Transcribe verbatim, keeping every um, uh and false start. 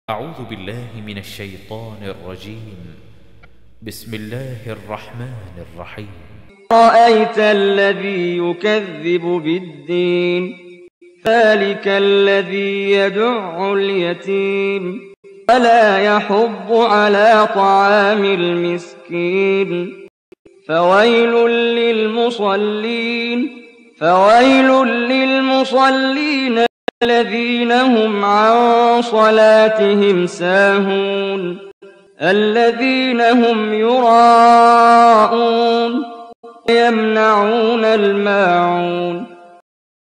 أعوذ بالله من الشيطان الرجيم. بسم الله الرحمن الرحيم. أرأيت الذي يكذب بالدين ذلك الذي يدع اليتيم ولا يحض على طعام المسكين فويل للمصلين فويل للمصلين الذين هم عن صلاتهم ساهون الذين هم يراءون ويمنعون الماعون